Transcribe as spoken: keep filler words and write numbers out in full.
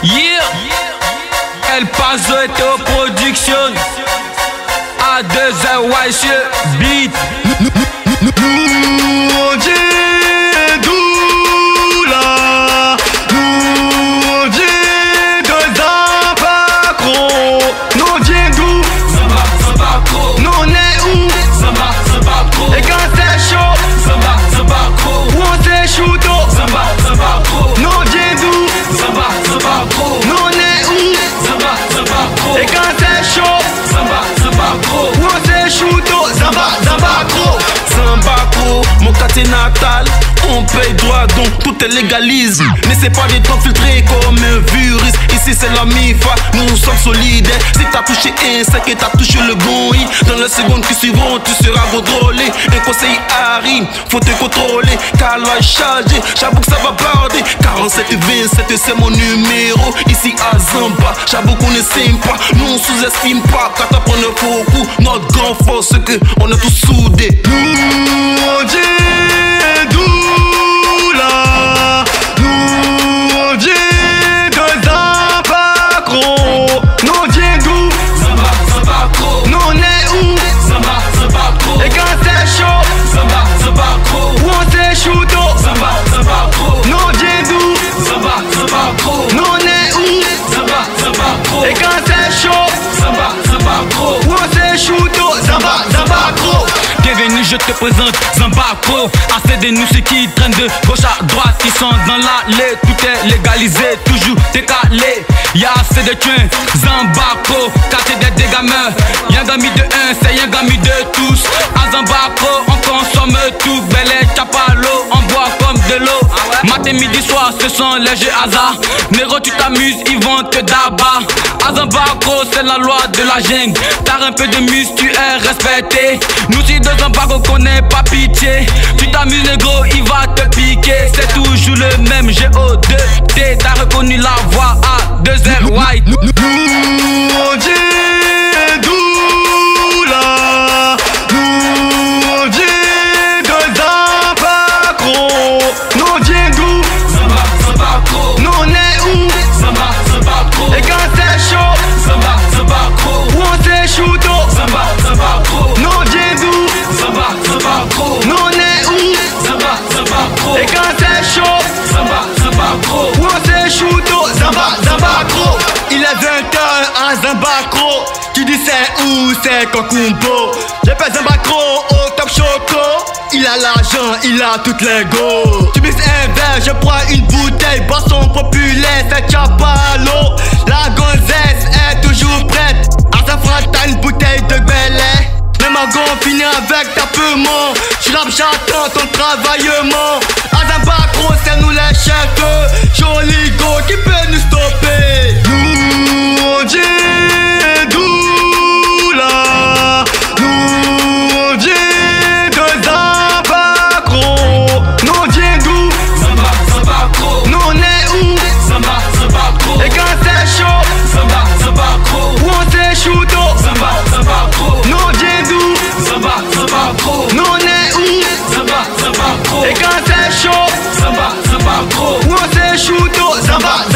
Yeah, El Paso Eto Production, A deux R Weiss Beat. Nous Dieu doula, nous Dieu de Zambacro, nous Dieu dou, Zamba, Zambacro, nous n'est où, Zamba, Zambacro, et quand c'est chaud, Zamba, Zambacro, où on s'échoue d'eau, Zamba, Zambacro, nous Dieu dou, Zamba, Zambacro, nous n'est où, Zamba, Zambacro, et quand c'est chaud, Zamba, Zambacro, où on s'échoue d'eau, Zamba, Zambacro. Zambacro, mon quartier natal, on paye droit donc tout est légalisé. Mais c'est pas des temps filtrés comme un virus. Ici c'est la MIFA, nous sommes solidaires. Si t'as touché un, c'est que t'as touché le bon i. Dans les secondes qui suivront, tu seras godrolé. Un conseil arrive, faut te contrôler. Car là est chargé, j'avoue que ça va barder. quarante-sept vingt-sept c'est mon numéro. Ici à Zamba, j'avoue qu'on ne s'aime pas. Nous on sous-estime pas, quand t'apprends le faux coup. Notre grand force c'est que on est tous soudés. Nous Dieu doula, nous Dieu de Zambacro, nous Dieu dou, Zamba, Zambacro, nous n'est où, Zamba, Zambacro, et quand c'est chaud, Zamba, Zambacro, où on s'échoue d'eau, Zamba, Zambacro, nous Dieu dou, Zamba, Zambacro, nous n'est où, Zamba, Zambacro, et quand c'est chaud, Zamba, Zambacro, où on s'échoue d'eau, Zamba, Zambacro. Bienvenue, je te présente Zambacro. Assez de nous ceux qui traînent de gauche à droite, qui sont dans l'allée. Tout est légalisé, toujours décalé. Y'a assez de tuins, Zambacro, quartier des gamins. Y'a un gami de un, c'est y'a un gami de tous. À Zambacro, on consomme tout. Belle chapalo, on boit comme de l'eau. Matin, midi, soir, ce sont les jeux hasard. Néro, tu t'amuses, ils vont te d'abat. À Zambacro, c'est la loi de la jungle. T'as un peu de muscle, tu es respecté. Nous, si de Zambacro, connaît pas pitié. Tu t'amuses, le gros, il va te piquer. C'est toujours le même G O deux T. T'as reconnu la voix A deux R White. Nous Dieu doula, nous Dieu de Zambacro, nous Dieu dou, Zamba, Zambacro, nous n'est où, Zamba, Zambacro, et quand c'est chaud, Zamba, Zambacro, où on s'échoue d'eau, Zamba, Zambacro, nous Dieu dou, Zamba, Zambacro, nous n'est où, Zamba, Zambacro, et quand c'est chaud, Zamba, Zambacro, où on s'échoue d'eau, Zamba, Zambacro. Il est vingt heures à Zambacro, tu dis c'est où, c'est Kokumbo. J'ai fait Zambacro au top choco. Il a l'argent, il a toutes les go. Tu mixes un verre, je prends une bouteille. Boisson populaire, c'est Chapalo. La gonzesse est toujours prête. À sa frotte, t'as une bouteille de Belay. Le magon finit avec ta peumon. Je rappe, j'attends ton travaillement. À Zambacro, c'est nous les chefs. Joli go, qui peut nous stopper? Nous Dieu doula, nous Dieu de Zambacro, nous Dieu dou, Zamba, Zambacro, nous n'est où, Zamba, Zambacro, et quand c'est chaud, Zamba, Zambacro, où on s'échoue d'eau, Zamba, Zambacro, nous Dieu dou, Zamba, Zambacro, nous n'est où, Zamba, Zambacro, et quand c'est chaud, Zamba, Zambacro, où on s'échoue d'eau, Zamba,